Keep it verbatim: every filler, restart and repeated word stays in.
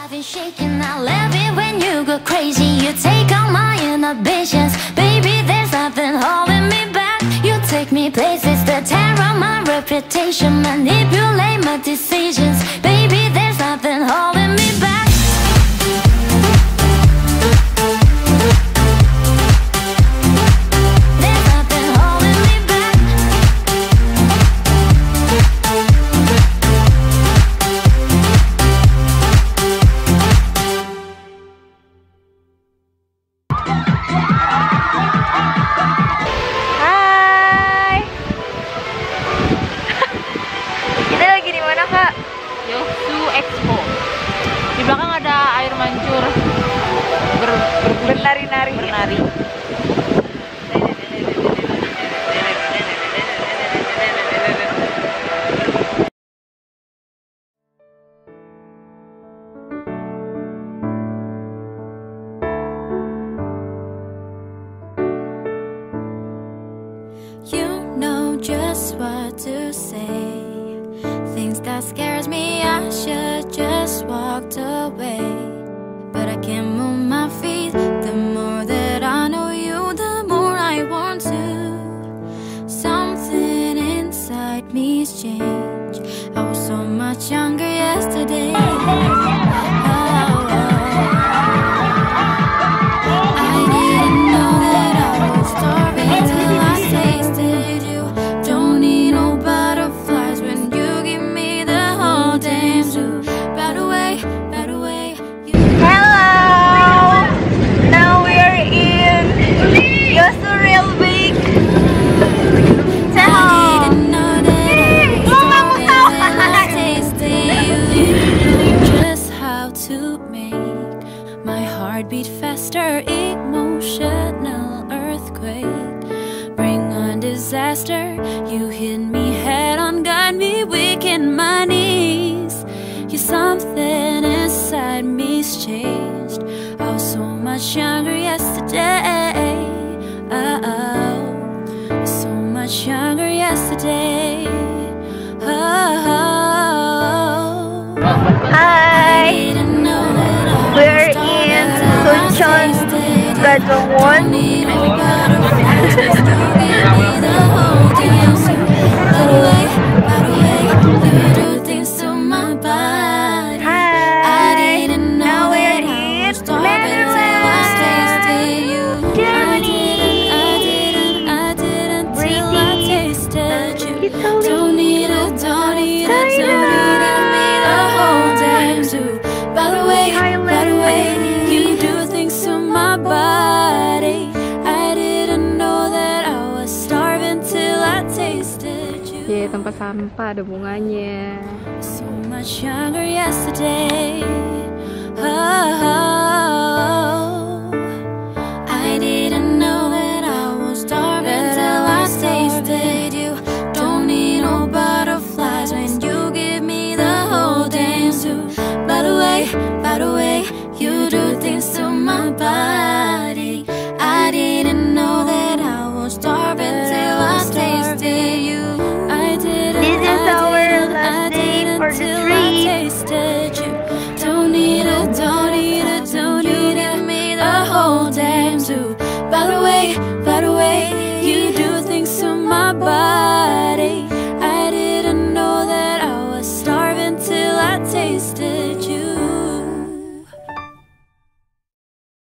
been shaking, I love it when you go crazy. You take all my inhibitions, baby, there's nothing holding me back. You take me places that tear on my reputation, manipulate my decisions, baby, there's nothing holding me back. Di belakang ada air mancur ber, ber, bernari-nari bernari. You know just what to say. Things that scares me, I should just walked away. But I can't move my feet. The more that I know you, the more I want to. Something inside me's changed. I was so much younger yesterday. Beat faster, emotional earthquake. Bring on disaster. You hit me head on, got me weak in my knees. You something inside me's changed. I was so much younger yesterday. Oh, oh. So much younger yesterday. Oh, oh. Hi, we're in Suncheon Gangwon. Hi, now we're in Netherlands. Journey. Don't need a, don't need a, don't need me the whole time too. By the way, by the way, you do things to my body. I didn't know that I was starving till I tasted you. Ya, tempat sampah ada bunganya. So much younger yesterday.